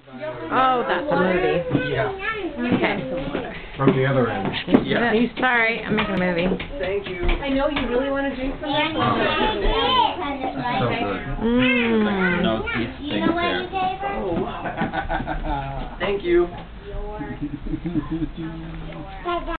Oh, that's a movie. Yeah. Okay. From the other end. Yeah. Sorry, I'm making a movie. Thank you. I know you really want to drink from this. So good. Mmm. No teeth things there. Thank you.